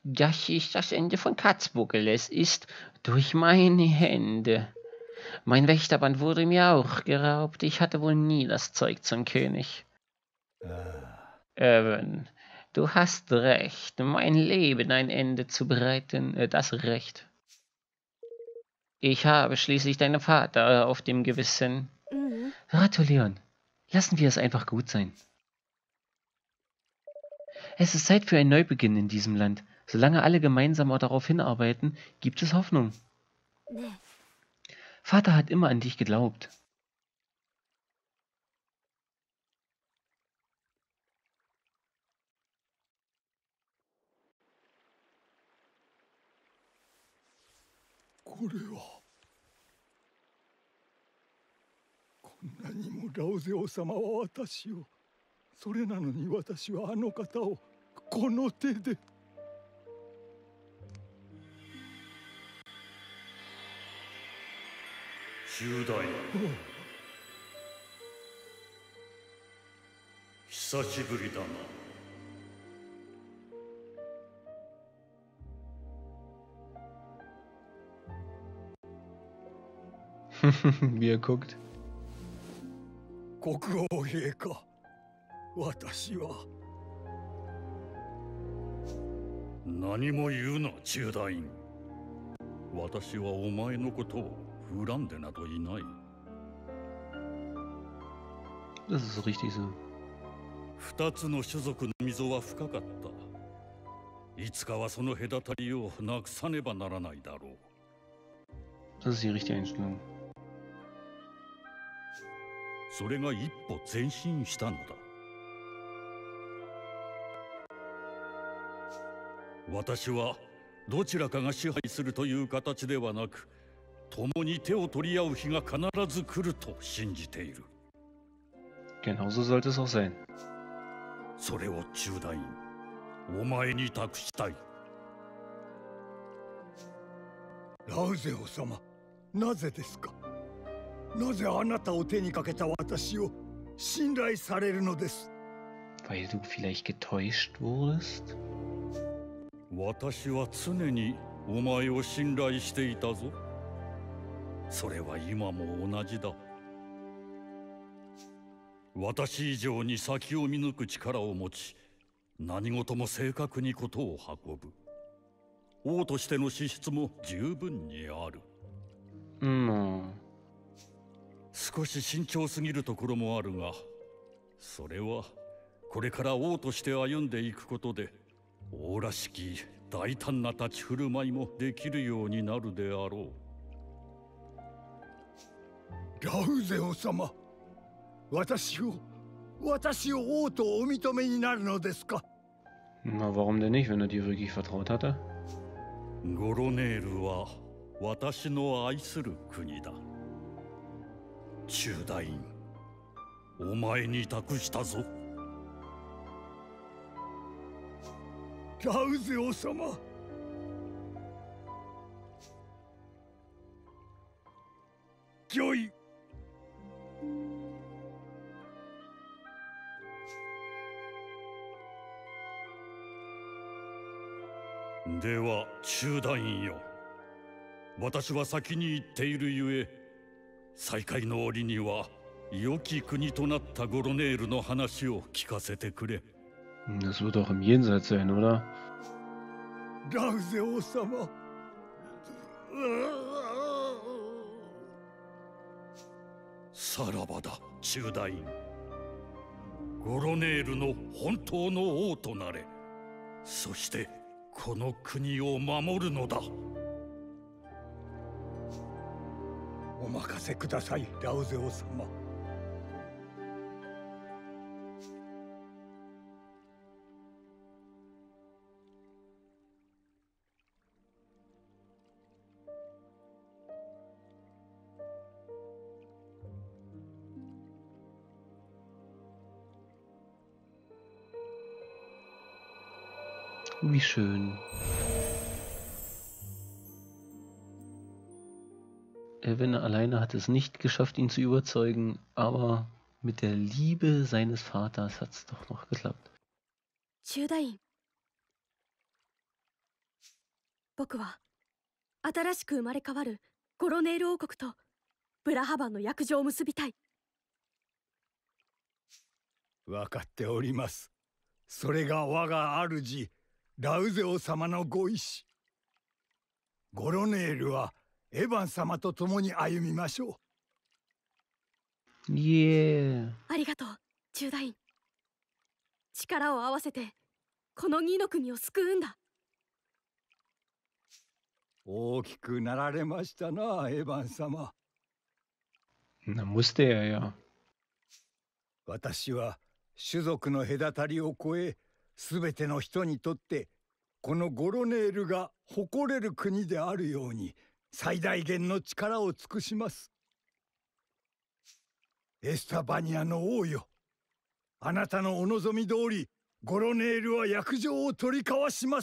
Das ist das Ende von Katzbuckel. Es ist durch meine Hände. Mein Wächterband wurde mir auch geraubt. Ich hatte wohl nie das Zeug zum König. Evan, du hast recht. Mein Leben ein Ende zu bereiten, das Recht. Ich habe schließlich deinen Vater auf dem Gewissen. Gratulieren. Lassen wir es einfach gut sein. Es ist Zeit für einen Neubeginn in diesem Land. Solange alle gemeinsam darauf hinarbeiten, gibt es Hoffnung. Vater hat immer an dich geglaubt. これはこんなにもラウゼオ様は私を、それなのに私はあの方をこの手で。 中大、久しぶりだな。 Wie er guckt. 国王陛下、私は。 何も言うな、中大院。私はお前のことを恨んでなどいない。 Das ist so richtig so. 二つの種族の溝は深かった。いつかはその隔たりをなくさねばならないだろう。 Das ist die richtige Einstellung. それが一歩前進したのだ。私はどちらかが支配するという形ではなく、共に手を取り合う日が必ず来ると信じている。 Genau so sollte es auch sein. それを中大院、お前に託したい。 ラウゼオ様、なぜですか。なぜあなたを手にかけた私を信頼されるのです。 Weil du vielleicht getäuscht wurdest? 私は常にお前を信頼していたぞ。それは今も同じだ。私以上に先を見抜く力を持ち、何事も正確に事を運ぶ。王としての資質も十分にある。少し慎重すぎるところもあるが、それはこれから王として歩んでいくことで、王らしき大胆な立ち振る舞いもできるようになるであろう。ラウゼオ様、私を王とお認めになるのですか。 Na, warum denn nicht, wenn er dir wirklich vertraut hatte? ゴロネールは私の愛する国だ。中大院、お前に託したぞ。 ラウゼオ様。御意。 では中大院よ、私は先に行っているゆえ、再会の折には良き国となったゴロネールの話を聞かせてくれ。 Das wird auch im Jenseits sein, oder? ラウゼオ様。 さらばだ、中大院。ゴロネールの本当の王となれ。そしてこの国を守るのだ。 お任せください、ラウゼオ様。 Wie schön. Evan alleine hat es nicht geschafft, ihn zu überzeugen, aber mit der Liebe seines Vaters hat es doch noch geklappt. 中大院、 僕は新しく生まれ変わるゴロネール王国とブラハバンの約定を結びたい。 分かっております。それが我が主ラウゼオ様のご意志。ゴロネールはエヴァン様と共に歩みましょう。Yeah. ありがとう、チューダイン。力を合わせてこの2の国を救うんだ。 大きくなられましたな、エヴァン様。 Na musste er ja. 私は種族の隔たりを越え、すべての人にとってこのゴロネールが誇れる国であるように最大限の力を尽くします。エスタバニアの王よ、あなたのお望み通りゴロネールは約定を取り交わします。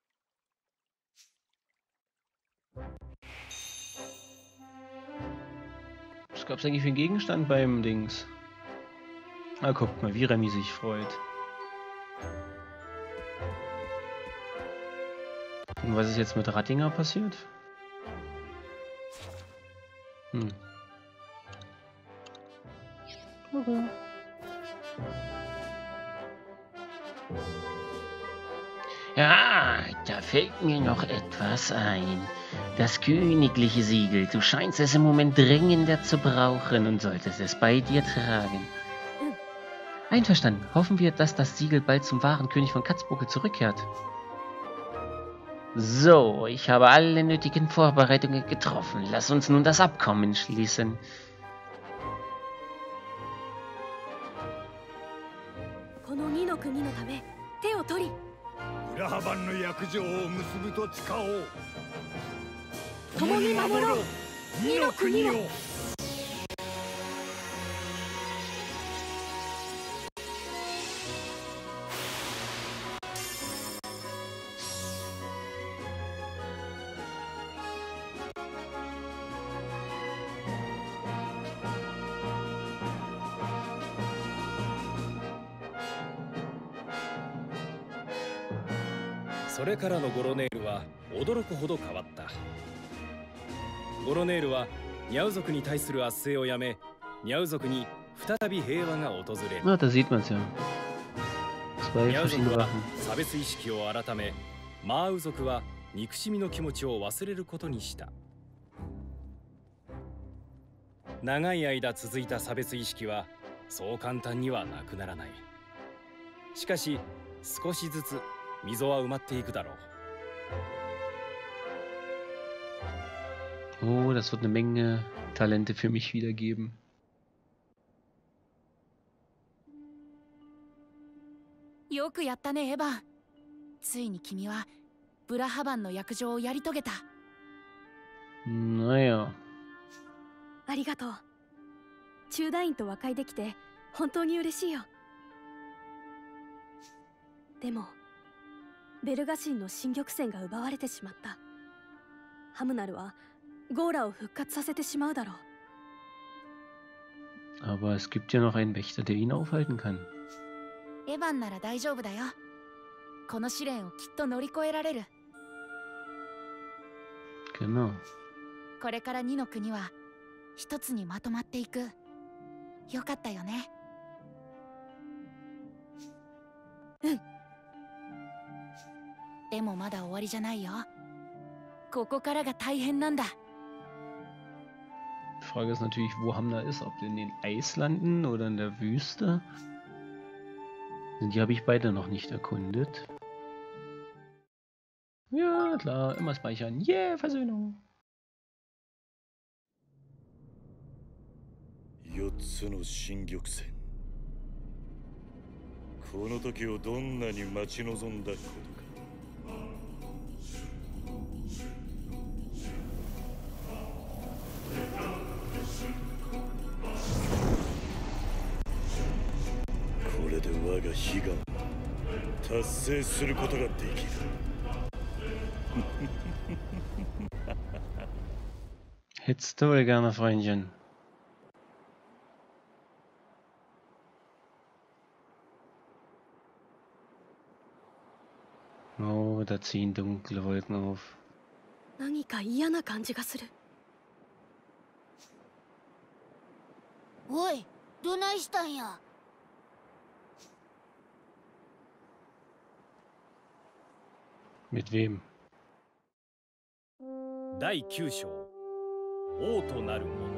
Was gab's eigentlich für einen Gegenstand beim Dings? Ah, guck mal, wie Remy sich freut. Und was ist jetzt mit Rattinger passiert? Okay. Ja, da fällt mir noch etwas ein. Das königliche Siegel. Du scheinst es im Moment dringender zu brauchen und solltest es bei dir tragen. Einverstanden. Hoffen wir, dass das Siegel bald zum wahren König von Katzbuckel zurückkehrt. So, ich habe alle nötigen Vorbereitungen getroffen. Lass uns nun das Abkommen schließen. .それからのゴロネールは驚くほど変わった。ゴロネールはニャウ族に対する圧政をやめ、ニャウ族に再び平和が訪れる。 Na, da sieht man's ja. ニャウ族は差別意識を改め、マーウ族は憎しみの気持ちを忘れることにした。長い間続いた差別意識はそう簡単にはなくならない。しかし少しずつ溝は埋まっていくだろう。 Oh, das wird eine Menge Talente für mich wiedergeben. よくやったね、エヴァン。ついに君はブラハバンの約定をやり遂げた。 Naja。 ありがとう。チューダインと和解できて本当に嬉しいよ。でもベルガ神の新玉筅が奪われてしまった。ハムナルはゴーラを復活させてしまうだろう。 Aber es gibt ja noch einen Wächter, der ihn aufhalten kann. エヴァンなら大丈夫だよ。この試練をきっと乗り越えられる。 Genau。 これから2の国は一つにまとまっていく。よかったよね。うん。でもまだ終わりじゃないよ。ここからが大変なんだ。 Die Frage ist natürlich, wo Hamna ist. Ob in den Eislanden oder in der Wüste. Die habe ich beide noch nicht erkundet. Ja, klar. Immer speichern. Yeah, Versöhnung. 4つの新玉筅。この時をどんなに待ち望んだことか。これで我が悲願達成することができる。 Hättest du wohl gerne, Freundchen. Oh, da ziehen dunkle Wolken auf. 何か嫌な感じがする。 おい、どないしたんや。 Mit wem? 第9章王となる者。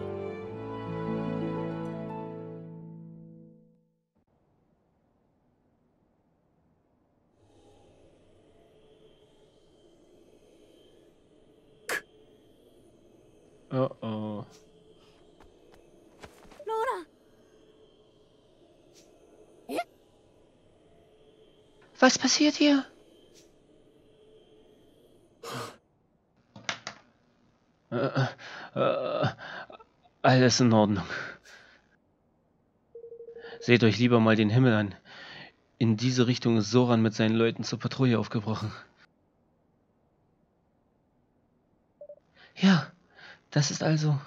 Oh oh. Laura! Was passiert hier? Alles in Ordnung. Seht euch lieber mal den Himmel an. In diese Richtung ist Soran mit seinen Leuten zur Patrouille aufgebrochen. Ja, das ist also...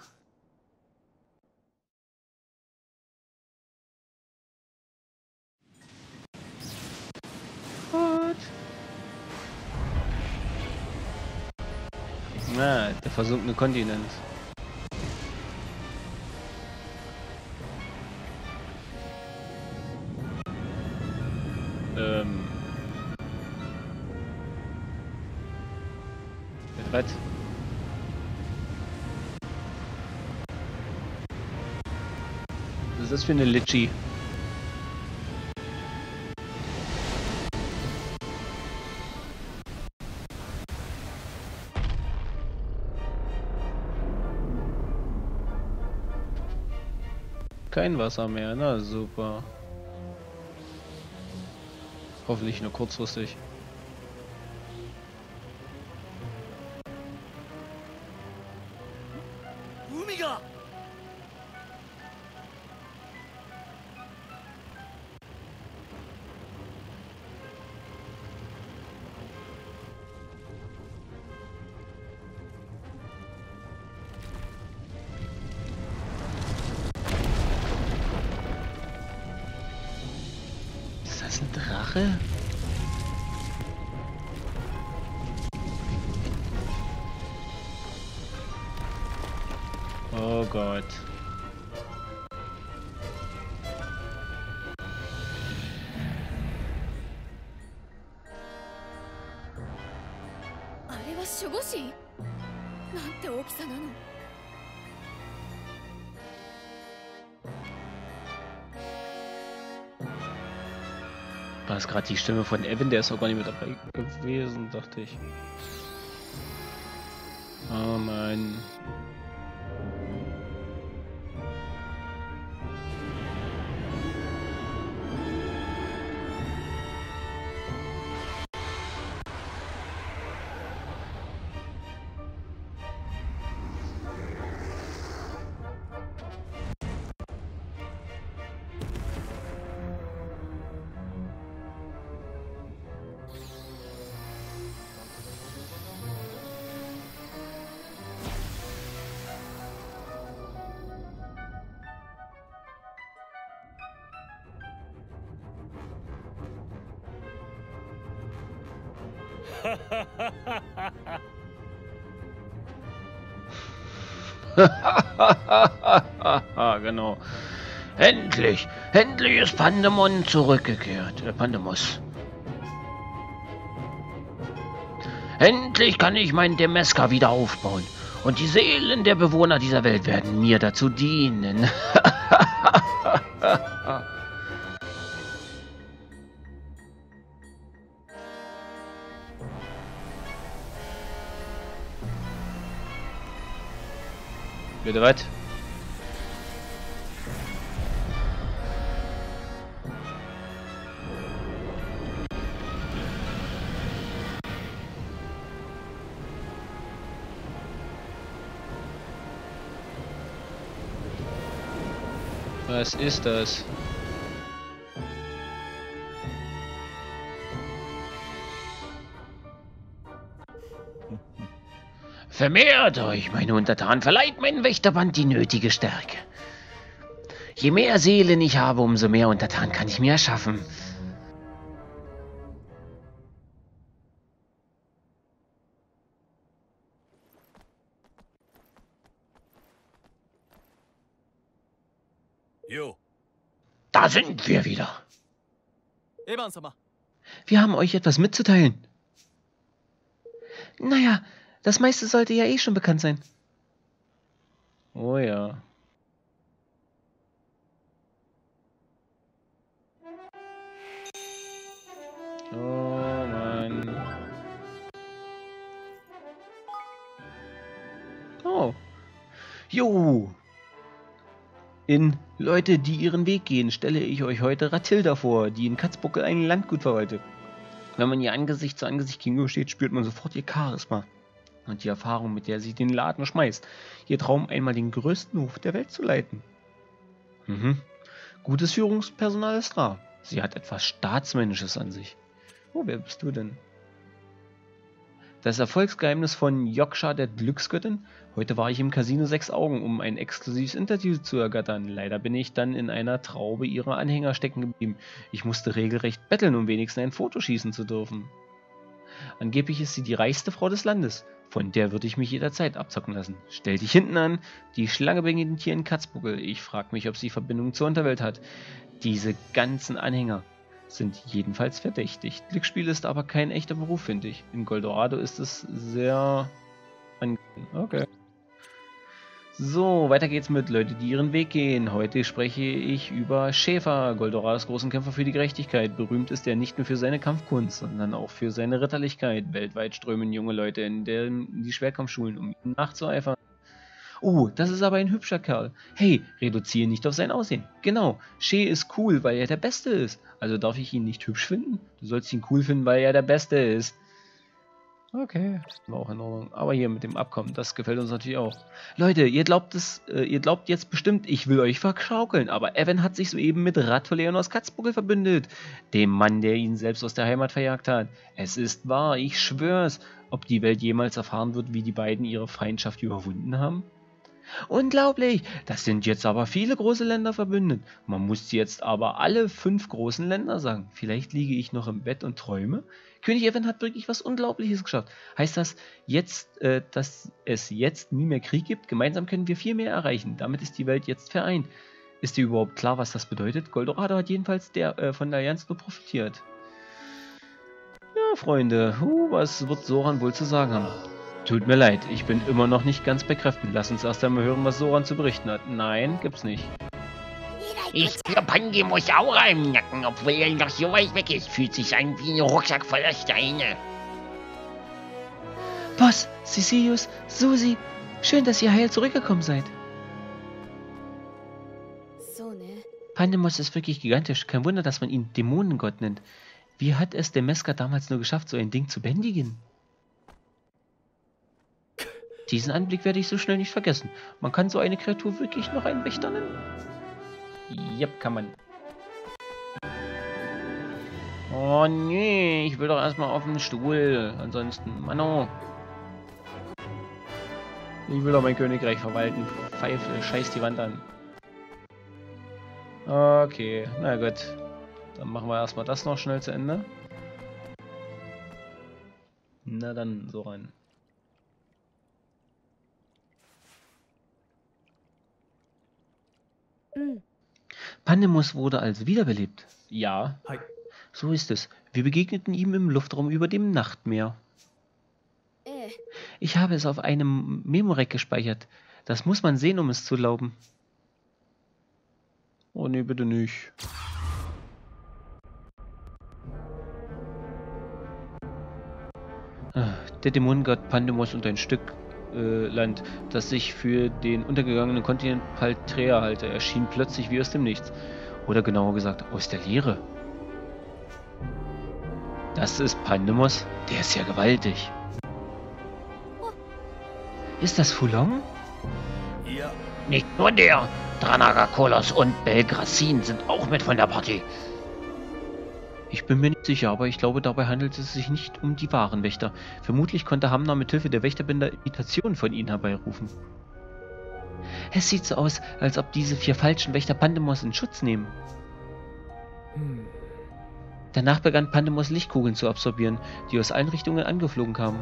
Gut. Na, der versunkene Kontinent. Was? Was ist das für eine Litschi? Kein Wasser mehr, na super. Hoffentlich nur kurzfristig. Ist das ein Drache? Oh Gott. Das守護神？なんて大きさなの。 War es gerade die Stimme von Evan? Der ist auch gar nicht mit dabei gewesen, dachte ich. Oh Mann. Genau. Endlich! Endlich ist Pandemon zurückgekehrt. Pandemos. Endlich kann ich mein Demeska wieder aufbauen. Und die Seelen der Bewohner dieser Welt werden mir dazu dienen. Bitte was? Was ist das? Vermehrt euch, meine Untertanen, verleiht meinen Wächterband die nötige Stärke. Je mehr Seelen ich habe, umso mehr Untertanen kann ich mir erschaffen. Jo. Da sind wir wieder. Evan-sama. Wir haben euch etwas mitzuteilen. Naja, das meiste sollte ja eh schon bekannt sein. Oh ja. Oh Mann. Oh. Jo. In Leute, die ihren Weg gehen, stelle ich euch heute Ratilda vor, die in Katzbuckel ein Landgut verwaltet. Wenn man ihr Angesicht zu Angesicht gegenübersteht, spürt man sofort ihr Charisma und die Erfahrung, mit der sie den Laden schmeißt. Ihr Traum, einmal den größten Hof der Welt zu leiten. Gutes Führungspersonal ist rar. Sie hat etwas Staatsmännisches an sich. Oh, wer bist du denn? Das Erfolgsgeheimnis von Joksha, der Glücksgöttin? Heute war ich im Casino 6 Augen, um ein exklusives Interview zu ergattern. Leider bin ich dann in einer Traube ihrer Anhänger stecken geblieben. Ich musste regelrecht betteln, um wenigstens ein Foto schießen zu dürfen. Angeblich ist sie die reichste Frau des Landes. Von der würde ich mich jederzeit abzocken lassen. Stell dich hinten an. Die Schlange beginnt hier in Katzbuckel. Ich frage mich, ob sie Verbindung zur Unterwelt hat. Diese ganzen Anhänger sind jedenfalls verdächtig. Glücksspiel ist aber kein echter Beruf, finde ich. In Goldorado ist es sehr... Okay. So, weiter geht's mit Leute, die ihren Weg gehen. Heute spreche ich über Schäfer, Goldorados großen Kämpfer für die Gerechtigkeit. Berühmt ist er nicht nur für seine Kampfkunst, sondern auch für seine Ritterlichkeit. Weltweit strömen junge Leute in die Schwertkampfschulen, um ihm nachzueifern. Oh, das ist aber ein hübscher Kerl. Hey, reduziere nicht auf sein Aussehen. Genau, Shea ist cool, weil er der Beste ist. Also darf ich ihn nicht hübsch finden? Du sollst ihn cool finden, weil er der Beste ist. Okay, war auch in Ordnung. Aber hier mit dem Abkommen, das gefällt uns natürlich auch. Leute, ihr glaubt jetzt bestimmt, ich will euch verschaukeln. Aber Evan hat sich soeben mit Radverleon aus Katzbuckel verbündet. Dem Mann, der ihn selbst aus der Heimat verjagt hat. Es ist wahr, ich schwör's. Ob die Welt jemals erfahren wird, wie die beiden ihre Feindschaft überwunden haben? Unglaublich! Das sind jetzt aber viele große Länder verbündet. Man muss jetzt aber alle 5 großen Länder sagen. Vielleicht liege ich noch im Bett und träume? König Evan hat wirklich was Unglaubliches geschafft. Heißt das jetzt, dass es jetzt nie mehr Krieg gibt? Gemeinsam können wir viel mehr erreichen. Damit ist die Welt jetzt vereint. Ist dir überhaupt klar, was das bedeutet? Goldorado hat jedenfalls von der Allianz nur profitiert. Ja, Freunde, was wird Soran wohl zu sagen haben? Tut mir leid, ich bin immer noch nicht ganz bei Kräften. Lass uns erst einmal hören, was Soran zu berichten hat. Nein, gibt's nicht. Ich spüre Pandemos Aura im Nacken, obwohl er noch so weit weg ist. Fühlt sich an wie ein Rucksack voller Steine. Boss, Cecilius, Susi, schön, dass ihr heil zurückgekommen seid. So, ne? Pandemos ist wirklich gigantisch. Kein Wunder, dass man ihn Dämonengott nennt. Wie hat es der Mesker damals nur geschafft, so ein Ding zu bändigen? Diesen Anblick werde ich so schnell nicht vergessen. Man kann so eine Kreatur wirklich noch einen Wächter nennen? Yep, kann man. Oh nee, ich will doch erstmal auf den Stuhl. Ansonsten, Mano. Ich will doch mein Königreich verwalten. Pfeife, scheiß die Wand an. Okay, na gut. Dann machen wir erstmal das noch schnell zu Ende. Na dann, so rein. Pandemos wurde also wiederbelebt. Ja, Hi. So ist es. Wir begegneten ihm im Luftraum über dem Nachtmeer. Ich habe es auf einem Memorack gespeichert. Das muss man sehen, um es zu glauben. Oh nee, bitte nicht. Der Dämonengott Pandemos und ein Stück Land, das sich für den untergegangenen Kontinent Paltrea halte, erschien plötzlich wie aus dem Nichts. Oder genauer gesagt, aus der Leere. Das ist Pandemos? Der ist ja gewaltig. Ist das Fulong? Ja. Nicht nur der. Dranagakolos und Belgrassin sind auch mit von der Party. Ich bin mir nicht sicher, aber ich glaube, dabei handelt es sich nicht um die wahren Wächter. Vermutlich konnte Hamna mit Hilfe der Wächterbänder Imitationen von ihnen herbeirufen. Es sieht so aus, als ob diese 4 falschen Wächter Pandemos in Schutz nehmen. Danach begann Pandemos Lichtkugeln zu absorbieren, die aus allen Richtungen angeflogen kamen.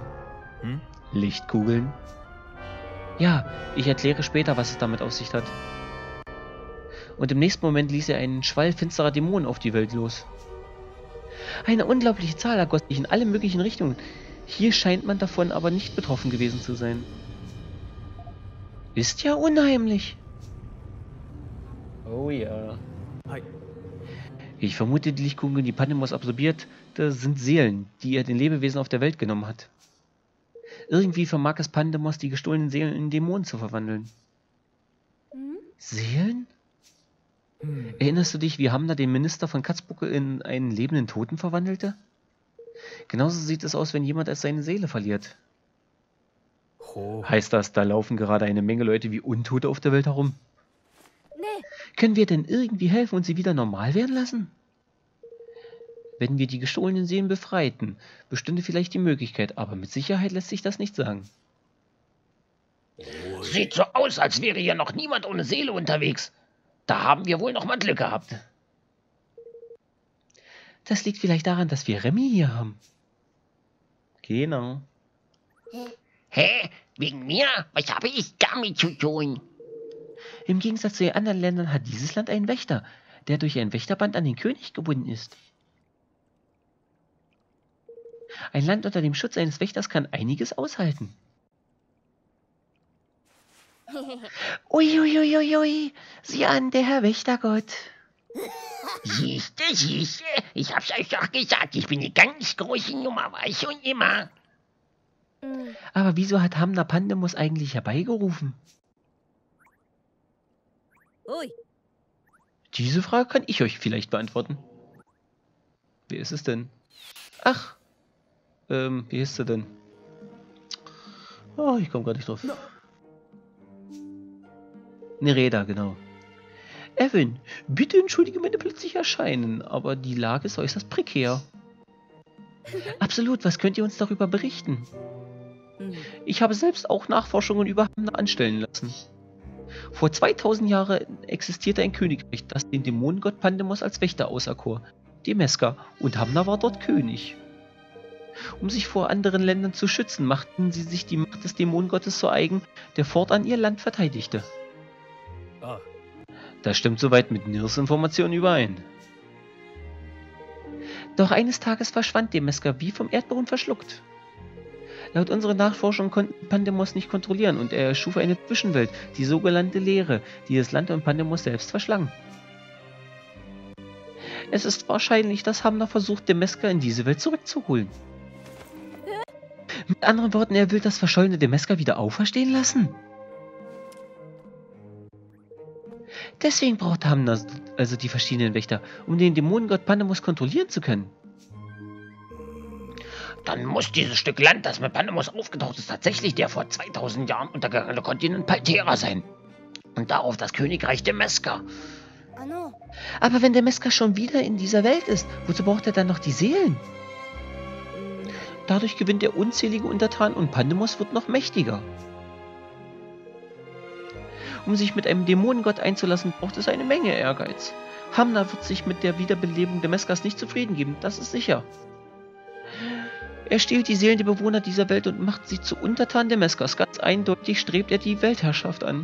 Lichtkugeln? Ja, ich erkläre später, was es damit auf sich hat. Und im nächsten Moment ließ er einen Schwall finsterer Dämonen auf die Welt los. Eine unglaubliche Zahl ergoss sich in alle möglichen Richtungen. Hier scheint man davon aber nicht betroffen gewesen zu sein. Ist ja unheimlich. Oh ja. Hi. Ich vermute, die Lichtkugeln, die Pandemos absorbiert, das sind Seelen, die er den Lebewesen auf der Welt genommen hat. Irgendwie vermag es Pandemos, die gestohlenen Seelen in Dämonen zu verwandeln. Seelen? Erinnerst du dich, wie Hamna den Minister von Katzbuckel in einen lebenden Toten verwandelte? Genauso sieht es aus, wenn jemand als seine Seele verliert. Heißt das, da laufen gerade eine Menge Leute wie Untote auf der Welt herum? Nee. Können wir denn irgendwie helfen und sie wieder normal werden lassen? Wenn wir die gestohlenen Seelen befreiten, bestünde vielleicht die Möglichkeit, aber mit Sicherheit lässt sich das nicht sagen. Sieht so aus, als wäre hier noch niemand ohne Seele unterwegs. Da haben wir wohl noch mal Glück gehabt. Das liegt vielleicht daran, dass wir Remy hier haben. Genau. Hä? Wegen mir? Was habe ich damit zu tun? Im Gegensatz zu den anderen Ländern hat dieses Land einen Wächter, der durch ein Wächterband an den König gebunden ist. Ein Land unter dem Schutz eines Wächters kann einiges aushalten. Uiuiuiui, sieh an, der Herr Wächtergott. Siehste, ich hab's euch doch gesagt, ich bin eine ganz große Nummer, war ich schon immer. Aber wieso hat Hamna Pandemos eigentlich herbeigerufen? Ui. Diese Frage kann ich euch vielleicht beantworten. Wer ist es denn? Ach, wie ist sie denn? Oh, ich komme gar nicht drauf. Nereda, genau. Evan, bitte entschuldige meine plötzliche Erscheinen, aber die Lage ist äußerst prekär. Absolut, was könnt ihr uns darüber berichten? Ich habe selbst auch Nachforschungen über Hamna anstellen lassen. Vor 2000 Jahren existierte ein Königreich, das den Dämonengott Pandemos als Wächter auserkor, Demeska, und Hamna war dort König. Um sich vor anderen Ländern zu schützen, machten sie sich die Macht des Dämonengottes zu eigen, der fortan ihr Land verteidigte. Das stimmt soweit mit Nirs Informationen überein. Doch eines Tages verschwand Demeska wie vom Erdboden verschluckt. Laut unserer Nachforschung konnten Pandemos nicht kontrollieren und er erschuf eine Zwischenwelt, die sogenannte Leere, die das Land und Pandemos selbst verschlang. Es ist wahrscheinlich, dass Hamna versucht, Demeska in diese Welt zurückzuholen. Mit anderen Worten, er will das verschollene Demeska wieder auferstehen lassen. Deswegen braucht Hamna also die verschiedenen Wächter, um den Dämonengott Pandemos kontrollieren zu können. Dann muss dieses Stück Land, das mit Pandemos aufgetaucht ist, tatsächlich der vor 2000 Jahren untergegangene Kontinent Paltera sein. Und darauf das Königreich Demeska. Aber wenn Demeska schon wieder in dieser Welt ist, wozu braucht er dann noch die Seelen? Dadurch gewinnt er unzählige Untertanen und Pandemos wird noch mächtiger. Um sich mit einem Dämonengott einzulassen, braucht es eine Menge Ehrgeiz. Hamna wird sich mit der Wiederbelebung Demeskas nicht zufrieden geben, das ist sicher. Er stiehlt die Seelen der Bewohner dieser Welt und macht sie zu Untertanen Demeskas. Ganz eindeutig strebt er die Weltherrschaft an.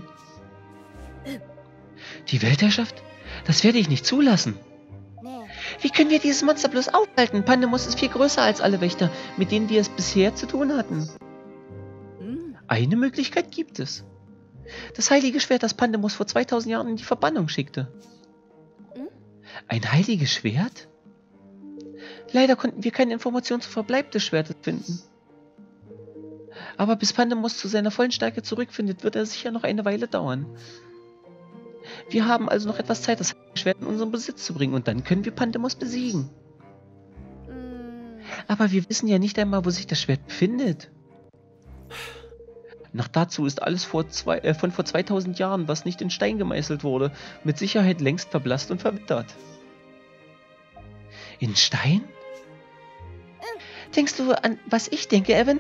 Die Weltherrschaft? Das werde ich nicht zulassen. Wie können wir dieses Monster bloß aufhalten? Pandemos ist viel größer als alle Wächter, mit denen wir es bisher zu tun hatten. Eine Möglichkeit gibt es. Das heilige Schwert, das Pandemos vor 2000 Jahren in die Verbannung schickte. Ein heiliges Schwert? Leider konnten wir keine Informationen zum Verbleib des Schwertes finden. Aber bis Pandemos zu seiner vollen Stärke zurückfindet, wird er sicher noch eine Weile dauern. Wir haben also noch etwas Zeit, das heilige Schwert in unseren Besitz zu bringen, und dann können wir Pandemos besiegen. Aber wir wissen ja nicht einmal, wo sich das Schwert befindet. Noch dazu ist alles von vor 2000 Jahren, was nicht in Stein gemeißelt wurde, mit Sicherheit längst verblasst und verwittert. In Stein? Denkst du an, was ich denke, Evan?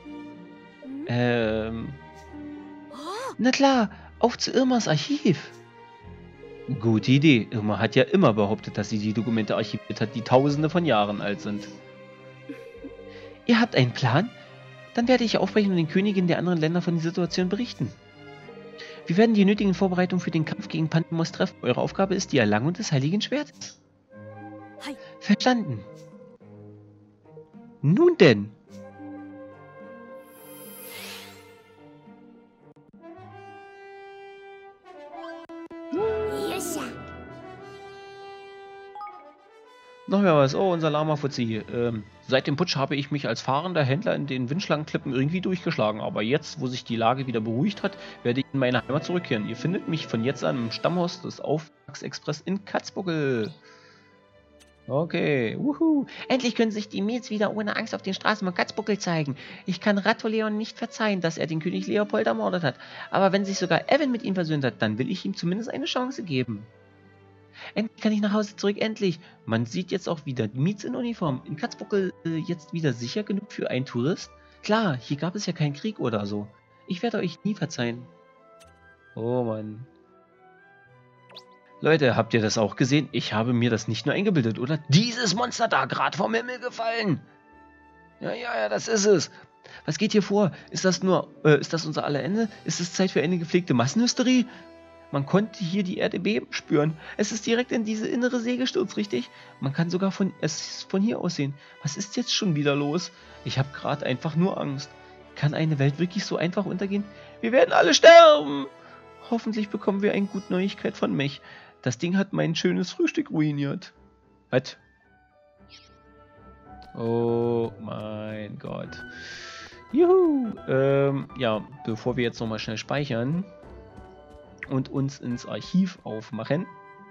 Na klar, auf zu Irmas Archiv. Gute Idee. Irma hat ja immer behauptet, dass sie die Dokumente archiviert hat, die Tausende von Jahren alt sind. Ihr habt einen Plan? Dann werde ich aufbrechen und den Königinnen der anderen Länder von der Situation berichten. Wir werden die nötigen Vorbereitungen für den Kampf gegen Pandemos treffen. Eure Aufgabe ist die Erlangung des Heiligen Schwertes. Verstanden. Nun denn. Noch mehr was. Oh, unser Lama-Fuzzi. Seit dem Putsch habe ich mich als fahrender Händler in den Windschlangenklippen irgendwie durchgeschlagen. Aber jetzt, wo sich die Lage wieder beruhigt hat, werde ich in meine Heimat zurückkehren. Ihr findet mich von jetzt an im Stammhaus des Auftragsexpress in Katzbuckel. Okay, wuhu. Endlich können sich die Miets wieder ohne Angst auf den Straßen von Katzbuckel zeigen. Ich kann Rattoleon nicht verzeihen, dass er den König Leopold ermordet hat. Aber wenn sich sogar Evan mit ihm versöhnt hat, dann will ich ihm zumindest eine Chance geben. Endlich kann ich nach Hause zurück, endlich. Man sieht jetzt auch wieder die Miets in Uniform. In Katzbuckel jetzt wieder sicher genug für einen Tourist? Klar, hier gab es ja keinen Krieg oder so. Ich werde euch nie verzeihen. Oh Mann. Leute, habt ihr das auch gesehen? Ich habe mir das nicht nur eingebildet, oder? Dieses Monster da, gerade vom Himmel gefallen. Ja, das ist es. Was geht hier vor? Ist das unser aller Ende? Ist es Zeit für eine gepflegte Massenhysterie? Man konnte hier die Erde beben spüren. Es ist direkt in diese innere See gestürzt, richtig? Man kann sogar es von hier aus sehen. Was ist jetzt schon wieder los? Ich habe gerade einfach nur Angst. Kann eine Welt wirklich so einfach untergehen? Wir werden alle sterben! Hoffentlich bekommen wir eine gute Neuigkeit von Mech. Das Ding hat mein schönes Frühstück ruiniert. Was? Oh mein Gott. Juhu! Ja, bevor wir jetzt nochmal schnell speichern und uns ins Archiv aufmachen.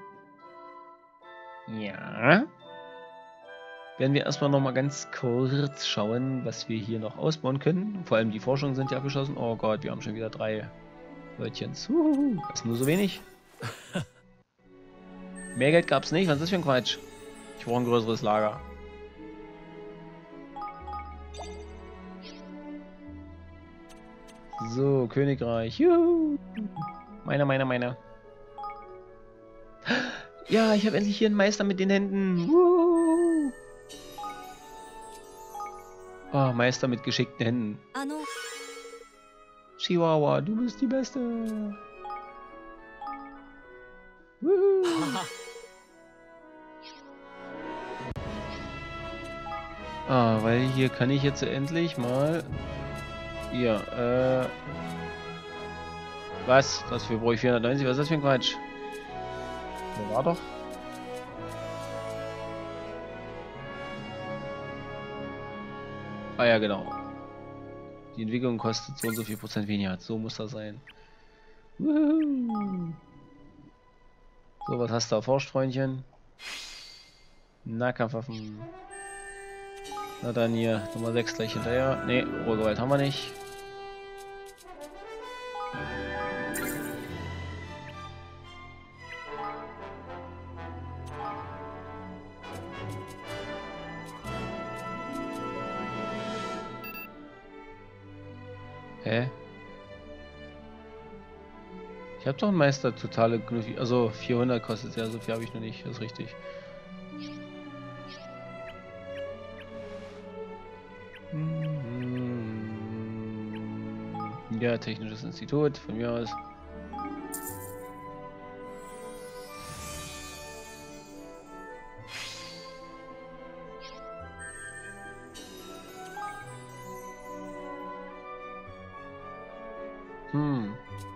Ja. Werden wir erstmal nochmal ganz kurz schauen, was wir hier noch ausbauen können. Vor allem die Forschungen sind ja abgeschlossen. Oh Gott, wir haben schon wieder 3 Leutchens. Das ist nur so wenig. Mehr Geld gab es nicht. Was ist das für ein Quatsch? Ich brauche ein größeres Lager. So, Königreich. Juhu. Meiner. Ja, ich habe endlich hier einen Meister mit den Händen. Woo. Oh, Meister mit geschickten Händen. Chihuahua, du bist die Beste. Ah, weil hier kann ich jetzt endlich mal... Hier, Was? Dafür brauche ich 490. Was ist das für ein Quatsch? Der war doch... Ah ja, genau. Die Entwicklung kostet so und so viel Prozent weniger. So muss das sein. Woohoo. So, was hast du erforscht, Freundchen? Nahkampfwaffen. Na dann hier, Nummer 6 gleich hinterher. Ne, rohe Gewalt haben wir nicht. Hä? Ich habe doch einen Meister totale Gnuffi. Also 400 kostet ja, so viel habe ich noch nicht, das ist richtig. Ja, Technisches Institut, von mir aus. Hm.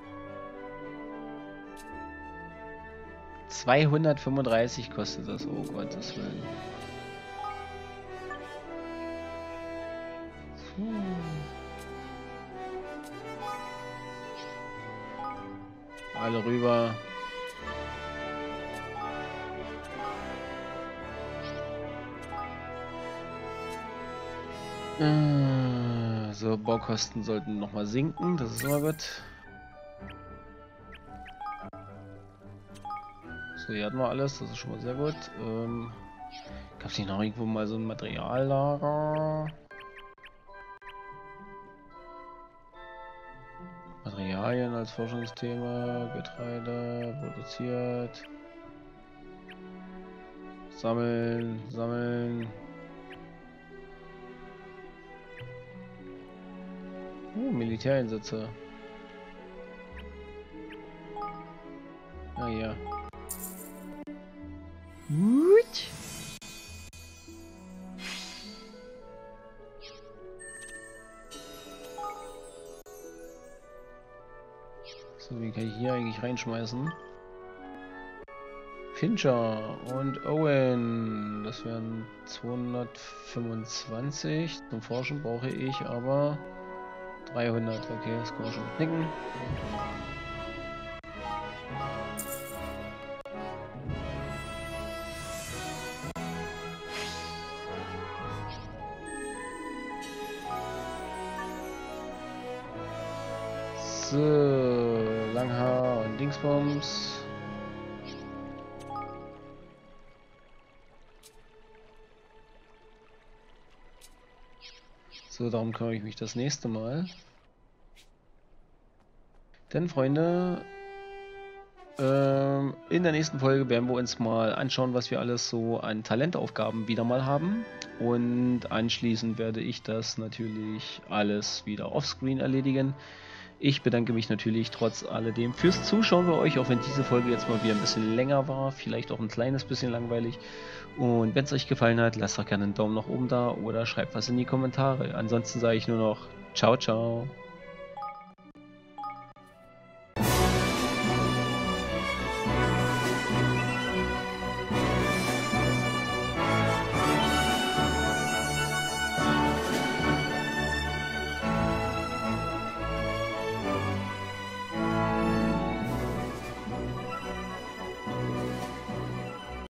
235 kostet das, oh Gottes Willen. Alle rüber. So, Baukosten sollten nochmal sinken, das ist immer gut. So, hier hatten wir alles, das ist schon mal sehr gut. Gab es nicht noch irgendwo mal so ein Materiallager? Materialien als Forschungsthema, Getreide, produziert. Sammeln. Militäreinsätze. hier. Gut. So, wie kann ich hier eigentlich reinschmeißen? Fincher und Owen. Das wären 225. Zum Forschen brauche ich aber 300. Okay, das kann man schon knicken. So, Langhaar und Dingsbums. So, darum kümmere ich mich das nächste Mal. Denn, Freunde, in der nächsten Folge werden wir uns mal anschauen, was wir alles so an Talentaufgaben wieder mal haben. Und anschließend werde ich das natürlich alles wieder offscreen erledigen. Ich bedanke mich natürlich trotz alledem fürs Zuschauen bei euch, auch wenn diese Folge jetzt mal wieder ein bisschen länger war, vielleicht auch ein kleines bisschen langweilig. Und wenn es euch gefallen hat, lasst doch gerne einen Daumen nach oben da oder schreibt was in die Kommentare. Ansonsten sage ich nur noch ciao, ciao.